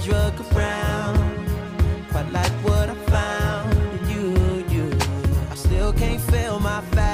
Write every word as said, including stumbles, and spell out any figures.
drug around, quite like what I found in you, you. I still can't feel my fast.